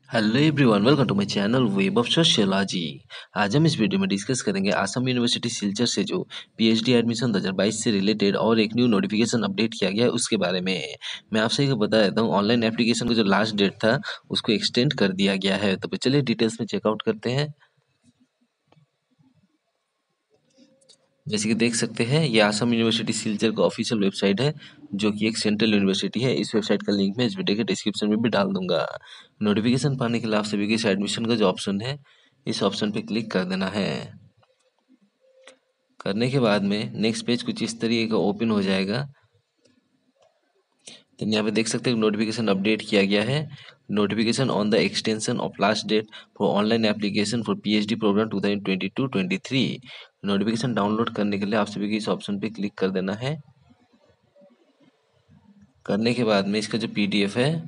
Hello everyone, welcome to my channel web of sociology. आज हम इस वीडियो में डिस्कस करेंगे आसाम यूनिवर्सिटी सिलचर से जो पीएचडी एडमिशन 2022 से रिलेटेड और एक न्यू नोटिफिकेशन अपडेट किया गया है उसके बारे में। मैं आपसे एक बता देता हूँ, ऑनलाइन एप्लीकेशन का जो लास्ट डेट था उसको एक्सटेंड कर दिया गया है। तो चलिए डिटेल्स में चेकआउट करते हैं। जैसे कि देख सकते हैं, ये आसाम यूनिवर्सिटी सिलचर का ऑफिशियल वेबसाइट है, जो कि एक सेंट्रल यूनिवर्सिटी है। इस वेबसाइट का लिंक मैं इस वीडियो के डिस्क्रिप्शन में भी डाल दूंगा। नोटिफिकेशन पाने के लिए आप सभी को इस एडमिशन का जो ऑप्शन है, इस ऑप्शन पे क्लिक कर देना है। करने के बाद में नेक्स्ट पेज कुछ इस तरीके का ओपन हो जाएगा। तो यहाँ पे देख सकते हैं नोटिफिकेशन अपडेट किया गया है। Notification on the extension of last date for online application for PhD programme 2022-23। Notification download करने के लिए आप सभी को इस ऑप्शन पे क्लिक कर देना है। करने के बाद में इसका जो पीडीएफ है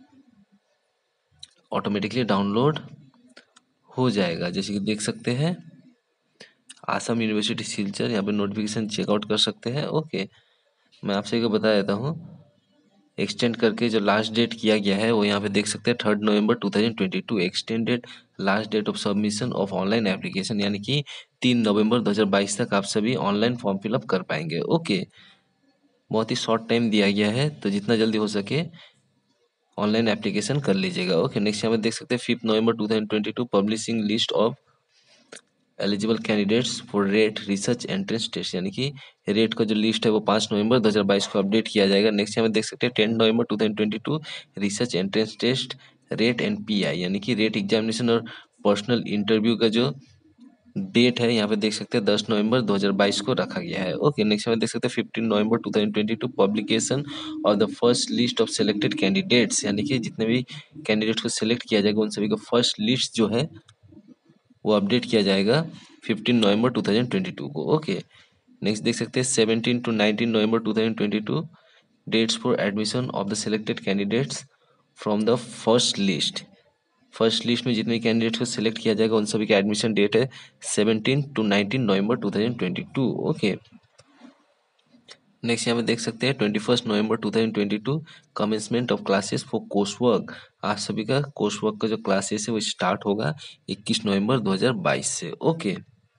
ऑटोमेटिकली डाउनलोड हो जाएगा। जैसे कि देख सकते हैं, आसाम यूनिवर्सिटी सिलचर, यहाँ पे नोटिफिकेशन चेकआउट कर सकते हैं। ओके, मैं आपसे एक बता देता हूँ, एक्सटेंड करके जो लास्ट डेट किया गया है वो यहाँ पे देख सकते हैं 3 November 2022 extended last date of submission of online application, यानी कि 3 नवंबर 2022 तक आप सभी ऑनलाइन फॉर्म फिलअप कर पाएंगे। ओके, बहुत ही शॉर्ट टाइम दिया गया है, तो जितना जल्दी हो सके ऑनलाइन एप्लीकेशन कर लीजिएगा। ओके, नेक्स्ट यहाँ पे देख सकते हैं 5 November 2022 publishing list of eligible candidates for RET research entrance test, यानी कि रेट का जो लिस्ट है वो 5 नवंबर 2022 को अपडेट किया जाएगा। नेक्स्ट यहाँ पे देख सकते हैं 10 November 2022 research entrance test RET and PI, यानी कि रेट एग्जामिनेशन और पर्सनल इंटरव्यू का जो डेट है यहाँ पे देख सकते हैं 10 नवंबर 2022 को रखा गया है। ओके, नेक्स्ट में देख सकते हैं 15 November 2022 publication of the first list of selected candidates, यानी कि जितने भी कैंडिडेट्स को सिलेक्ट किया जाएगा उन सभी का फर्स्ट लिस्ट जो है वो अपडेट किया जाएगा 15 नवंबर 2022 को। ओके, नेक्स्ट देख सकते हैं 17 to 19 November 2022 dates for admission of the selected candidates from the first list. First list में जितने कैंडिडेट्स को सिलेक्ट किया जाएगा उन सभी का एडमिशन डेट है 17 to 19 नवंबर 2022। ओके, नेक्स्ट यहाँ पे देख सकते हैं 21 November 2022 commencement of classes for course work. आप सभी का कोर्स वर्क का जो क्लासेस है वो स्टार्ट होगा 21 नवंबर 2022 से। ओके,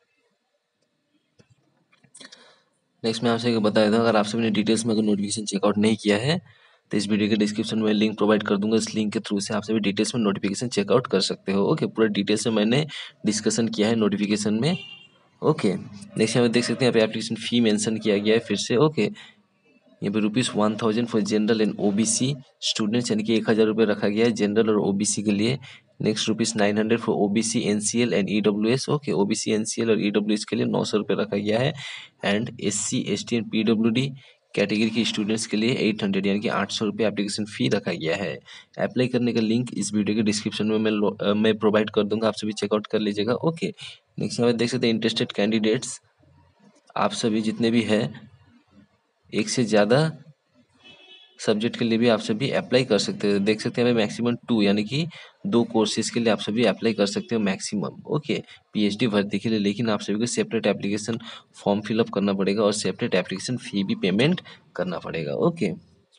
नेक्स्ट मैं आपसे बता देता हूँ, अगर आप सभी ने डिटेल्स में अगर नोटिफिकेशन चेकआउट नहीं किया है तो इस वीडियो के डिस्क्रिप्शन में लिंक प्रोवाइड कर दूंगा। इस लिंक के थ्रू से आप सभी डिटेल्स में नोटिफिकेशन चेकआउट कर सकते हो। ओके, पूरा डिटेल्स में मैंने डिस्कशन किया है नोटिफिकेशन में। ओके, नेक्स्ट यहाँ पे देख सकते हैं, यहाँ पे एप्लीकेशन फी मेंशन किया गया है फिर से। ओके, यहाँ पे ₹1000 for general and OBC students, यानी कि 1000 रुपये रखा गया है जनरल और ओबीसी के लिए। Next ₹900 for OBC NCL and EWS. Okay, OBC NCL और ईडब्ल्यूएस के लिए 900 रुपये रखा गया है। And SC ST and PWD category के स्टूडेंट्स के लिए 800 यानी कि 800 रुपये एप्लीकेशन फ़ी रखा गया है। अप्लाई करने का लिंक इस वीडियो के डिस्क्रिप्शन में मैं प्रोवाइड कर दूंगा, आप सभी चेकआउट कर लीजिएगा। ओके, नेक्स्ट यहाँ पे देख सकते हैं इंटरेस्टेड कैंडिडेट्स आप सभी जितने भी हैं, एक से ज़्यादा सब्जेक्ट के लिए भी आप सभी अप्लाई कर सकते हो। देख सकते हैं मैक्सिमम 2 यानी कि 2 कोर्सेज के लिए आप सभी अप्लाई कर सकते हो मैक्सिमम। ओके, पीएचडी भर्ती के लिए, लेकिन आप सभी को सेपरेट एप्लीकेशन फॉर्म फिलअप करना पड़ेगा और सेपरेट एप्लीकेशन फ़ी भी पेमेंट करना पड़ेगा। ओके,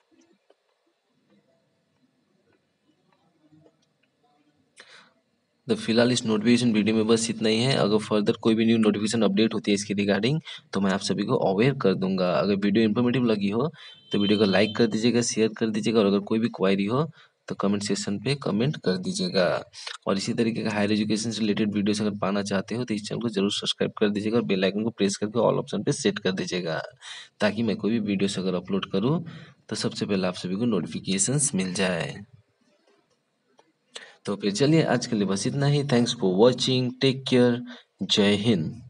तो फिलहाल इस नोटिफिकेशन वीडियो में बस इतना ही है। अगर फर्दर कोई भी न्यू नोटिफिकेशन अपडेट होती है इसके रिगार्डिंग तो मैं आप सभी को अवेयर कर दूंगा। अगर वीडियो इन्फॉर्मेटिव लगी हो तो वीडियो को लाइक कर दीजिएगा, शेयर कर दीजिएगा, और अगर कोई भी क्वायरी हो तो कमेंट सेक्शन पे कमेंट कर दीजिएगा। और इसी तरीके का हायर एजुकेशन से रिलेटेड वीडियोस अगर पाना चाहते हो तो इस चैनल को जरूर सब्सक्राइब कर दीजिएगा और बेल आइकन को प्रेस करके ऑल ऑप्शन पे सेट कर दीजिएगा, ताकि मैं कोई भी वीडियोस अगर अपलोड करूँ तो सबसे पहले आप सभी को नोटिफिकेशंस मिल जाए। तो फिर चलिए आज के लिए बस इतना ही। Thanks for watching, take care, जय हिंद।